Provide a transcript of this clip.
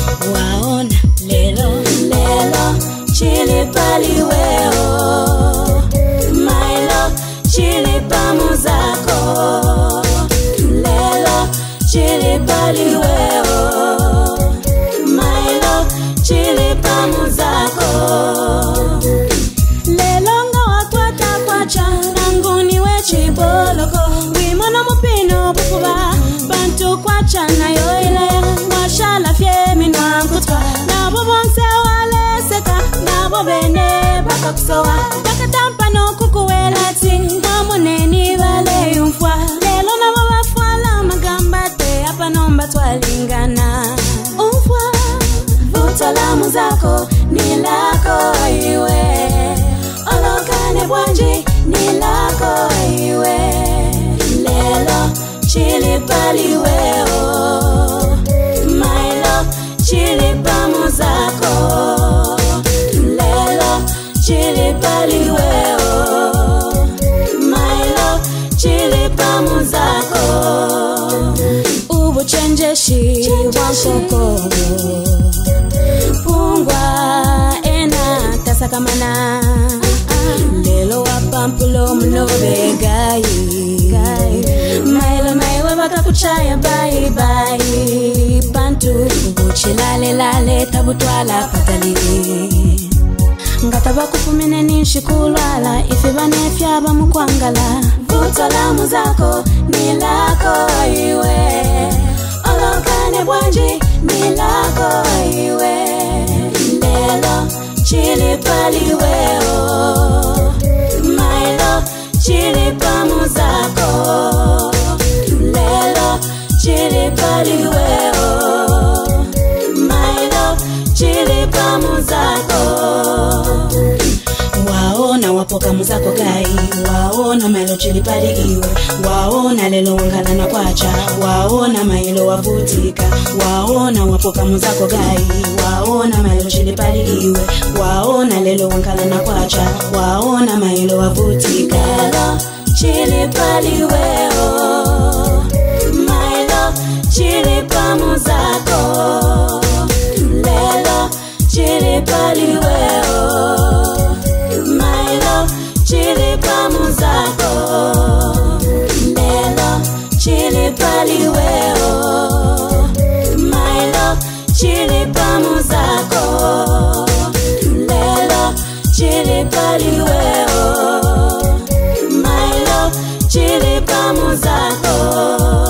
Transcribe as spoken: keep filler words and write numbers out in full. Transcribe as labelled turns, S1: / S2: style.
S1: waona lelo lelo chili pali weo mailo chili pamuzako lelo chili pali weo mailo chili pamuzako lelo ngawakwata kwacha nanguni wechiboloko wimono mupino bukuba bantu kwacha nayo ile washala fiemi nwangutwa nabo bonse waleseka nabo bene bakakusowa bakatampa nokukuwelati mamuneni bale yumfwa lelo nabo bafwala magambate apa nomba twalingana umfwa vutalamu zako nilako iwe olokane bwanji nilako iwe lelo chili pali weo mailo chili pamuzako lelo chili pali weo mailo chili pamuzako ubu chenjeshi wankoko pungwa ena tasakamana lelo wapampulo mlobe gayi mailo maiwe bakakuchaya bayi bayi bantu buchilale lale tabutwala patali ngata bakufumene nishikulwala ife banefya bamukwangala vutalamu zako nilako iwe olokane bwanji nilako iwe lelo chili pali weo mailo chili pamuzako lelo chili pali weo mailo chili pamuzako waona wapoka muzako gai waona mailo chili pali iwe waona lelo wangalana kwacha waona mailo wavutika waona wapoka muzako gai waona mailo chili pali iwe waona lelo wangalana kwacha waona mailo wavutika lelo chili pali weo mailo chili pamuzako lelo chili pali weo mailo chili pamuzako lelo chili pali weo mailo chili pamuzako lelo chili pali weo mailo chili pamuzako